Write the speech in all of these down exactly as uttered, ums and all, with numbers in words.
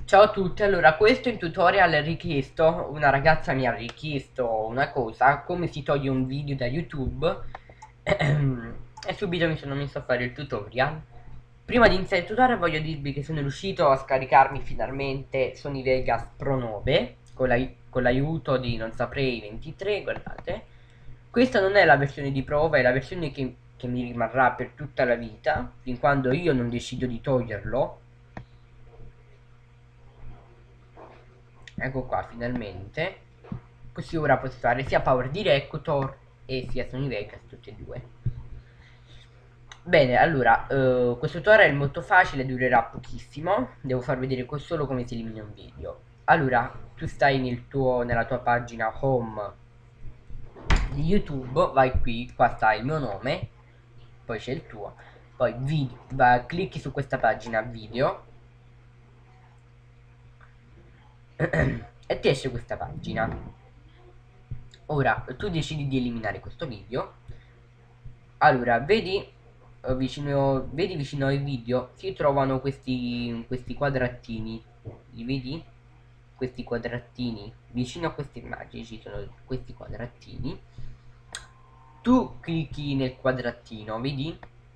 Ciao a tutti, allora questo è un tutorial richiesto, una ragazza mi ha richiesto una cosa, come si toglie un video da YouTube e subito mi sono messo a fare il tutorial. Prima di iniziare il tutorial voglio dirvi che sono riuscito a scaricarmi finalmente Sony Vegas Pro nove con l'ai- con l'aiuto di non saprei ventitré, guardate. Questa non è la versione di prova, è la versione che, che mi rimarrà per tutta la vita, fin quando io non decido di toglierlo. Ecco qua finalmente. Così ora posso fare sia Power Director e sia Sony Vegas, tutti e due. Bene, allora, eh, questo tutorial è molto facile, durerà pochissimo. Devo far vedere co- solo come si elimina un video. Allora, tu stai nel tuo, nella tua pagina home di YouTube, vai qui, qua sta il mio nome, poi c'è il tuo, poi video, va, clicchi su questa pagina video e ti esce questa pagina. Ora tu decidi di eliminare questo video. Allora vedi eh, vicino, vedi vicino ai video si trovano questi, questi quadratini, li vedi? Questi quadratini vicino a queste immagini ci sono questi quadratini. Tu clicchi nel quadratino, vedi?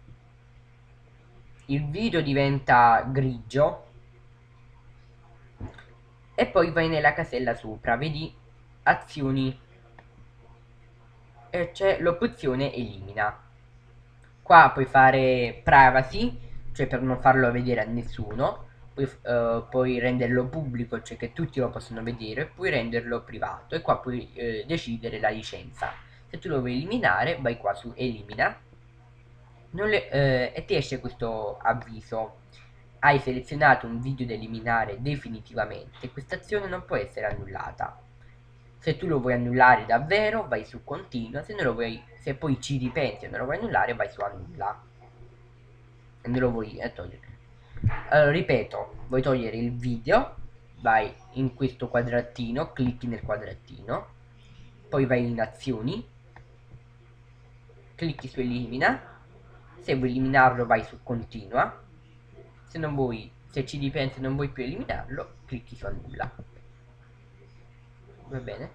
Il video diventa grigio e poi vai nella casella sopra, vedi? Azioni, e c'è l'opzione elimina. Qua puoi fare privacy, cioè per non farlo vedere a nessuno, puoi, eh, puoi renderlo pubblico, cioè che tutti lo possono vedere, puoi renderlo privato e qua puoi eh, decidere la licenza. Se tu lo vuoi eliminare, vai qua su elimina non le- eh, e ti esce questo avviso. Hai selezionato un video da eliminare definitivamente, questa azione non può essere annullata. Se tu lo vuoi annullare davvero, vai su continua, se non lo vuoi, se poi ci ripensi e non lo vuoi annullare, vai su annulla. E non lo vuoi eh, togliere. Allora, ripeto, vuoi togliere il video, vai in questo quadratino, clicchi nel quadratino, poi vai in azioni, clicchi su elimina, se vuoi eliminarlo vai su continua, se non vuoi, se ci ripensi e non vuoi più eliminarlo, clicchi su annulla. Va bene?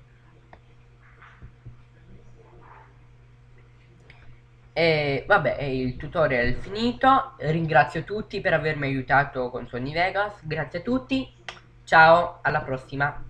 E vabbè, il tutorial è finito. Ringrazio tutti per avermi aiutato con Sony Vegas. Grazie a tutti. Ciao, alla prossima.